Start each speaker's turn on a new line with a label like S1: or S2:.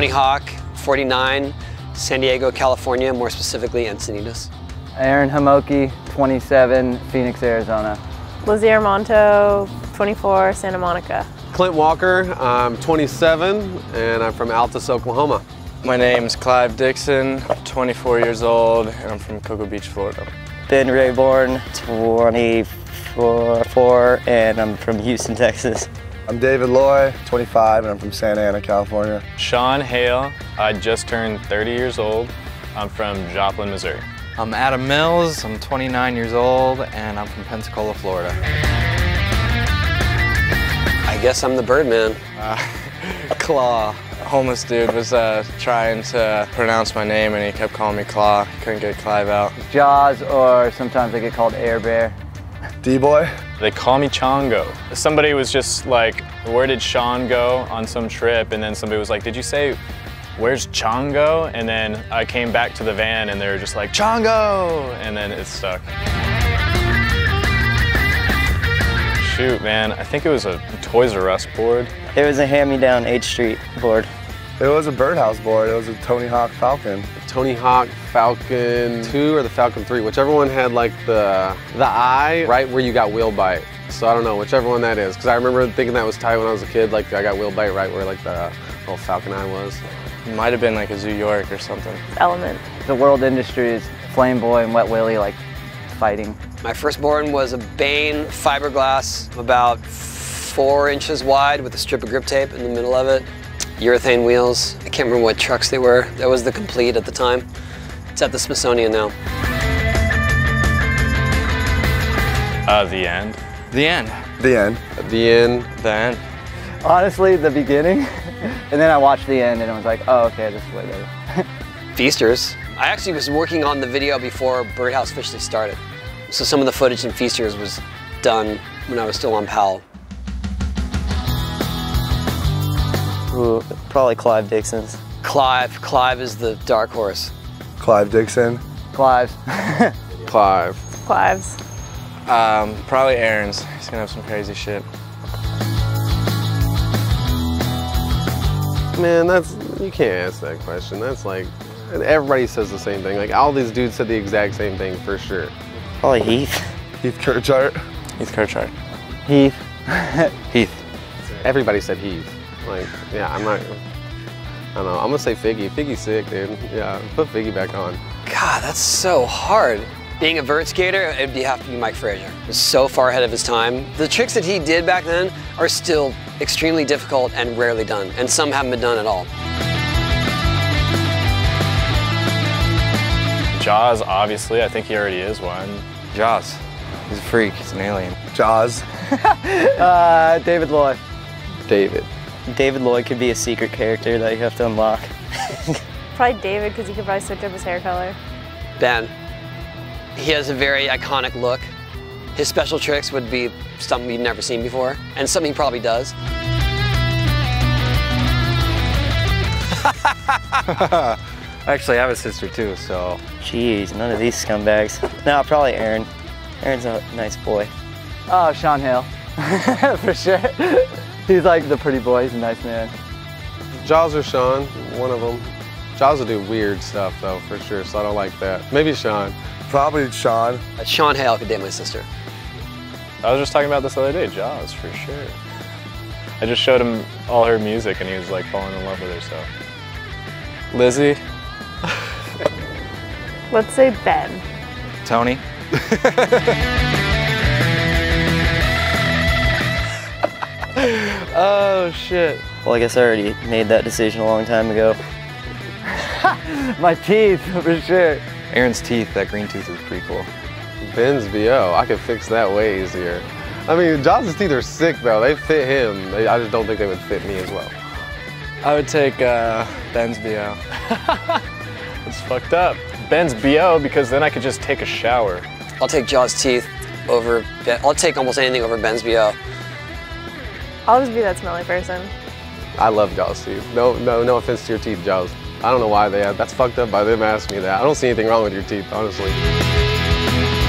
S1: Tony Hawk, 49, San Diego, California, more specifically Encinitas.
S2: Aaron Hamoki, 27, Phoenix, Arizona.
S3: Lizzie Armanto, 24, Santa Monica.
S4: Clint Walker, I'm 27, and I'm from Altus, Oklahoma.
S5: My name's Clive Dixon, 24 years old, and I'm from Cocoa Beach, Florida.
S6: Ben Raybourn, 24, and I'm from Houston, Texas.
S7: I'm David Loy, 25, and I'm from Santa Ana, California.
S8: Sean Hale, I just turned 30 years old. I'm from Joplin, Missouri.
S9: I'm Adam Mills, I'm 29 years old, and I'm from Pensacola, Florida.
S1: I guess I'm the Birdman.
S5: Claw. A homeless dude was trying to pronounce my name, and he kept calling me Claw. Couldn't get Clive out.
S2: Jaws, or sometimes I get called Air Bear.
S7: D-Boy.
S8: They call me Chongo. Somebody was just like, where did Sean go on some trip? And then somebody was like, did you say, where's Chongo? And then I came back to the van and they were just like, Chongo! And then it stuck. Shoot, man, I think it was a Toys R Us board.
S6: It was a hand-me-down H Street board.
S7: It was a Birdhouse board. It was a Tony Hawk Falcon.
S4: Tony Hawk Falcon 2 or the Falcon 3, whichever one had like the eye right where you got wheel bite. So I don't know, whichever one that is, because I remember thinking that was tight when I was a kid, like I got wheel bite right where like the little Falcon eye was.
S5: It might have been like a Zoo York or something.
S3: Element.
S2: The world industry is Flame Boy and Wet Willie, like fighting.
S1: My first board was a Bane fiberglass, about 4 inches wide with a strip of grip tape in the middle of it. Urethane wheels. I can't remember what trucks they were. That was the Complete at the time. It's at the Smithsonian now.
S8: The end.
S9: The end.
S7: The end.
S4: The end.
S5: The end.
S2: Honestly, the beginning, and then I watched the end and I was like, oh, okay, this is way better.
S1: Feasters. I actually was working on the video before Birdhouse officially started. So some of the footage in Feasters was done when I was still on PAL.
S6: Ooh, probably Clive Dixon's.
S1: Clive is the dark horse.
S7: Clive Dixon.
S2: Clive's.
S4: Clive.
S3: Clive's.
S5: Probably Aaron's. He's gonna have some crazy shit.
S4: Man, you can't ask that question. That's like, everybody says the same thing. Like all these dudes said the exact same thing for sure.
S6: Probably Heath.
S7: Heath Kirchart.
S5: Heath Kirchart.
S2: Heath.
S5: Heath.
S4: Everybody said Heath. Like, yeah, I don't know, I'm gonna say Figgy. Figgy's sick, dude. Yeah, put Figgy back on.
S1: God, that's so hard. Being a vert skater, it'd have to be Mike Frazier. He was so far ahead of his time. The tricks that he did back then are still extremely difficult and rarely done, and some haven't been done at all.
S8: Jaws, obviously, I think he already is one.
S9: Jaws. He's a freak, he's an alien.
S7: Jaws.
S2: David Loy.
S4: David.
S6: David Loy could be a secret character that you have to unlock.
S3: Probably David, because he could probably switch up his hair color.
S1: Ben. He has a very iconic look. His special tricks would be something you've never seen before, and something he probably does.
S9: Actually, I have a sister too, so.
S6: Jeez, none of these scumbags. No, probably Aaron. Aaron's a nice boy.
S2: Oh, Sean Hale. For sure. He's like the pretty boy, he's a nice man.
S4: Jaws or Sean, one of them. Jaws will do weird stuff though, for sure, so I don't like that. Maybe Sean.
S7: Probably Sean.
S1: Sean Hale could date my sister.
S8: I was just talking about this the other day, Jaws, for sure. I just showed him all her music and he was like falling in love with her, so.
S5: Lizzie.
S3: Let's say Ben.
S9: Tony.
S5: Oh, shit.
S6: Well, I guess I already made that decision a long time ago.
S2: My teeth, for sure.
S9: Aaron's teeth, that green tooth is pretty cool.
S4: Ben's BO, I could fix that way easier. I mean, Jaws' teeth are sick though, they fit him. I just don't think they would fit me as well.
S5: I would take Ben's BO.
S8: It's fucked up. Ben's BO because then I could just take a shower.
S1: I'll take Jaws' teeth over Ben. I'll take almost anything over Ben's BO.
S3: I'll just be that smelly person.
S4: I love Jaws' teeth. No offense to your teeth, Jaws. I don't know why that's fucked up by them asking me that. I don't see anything wrong with your teeth, honestly.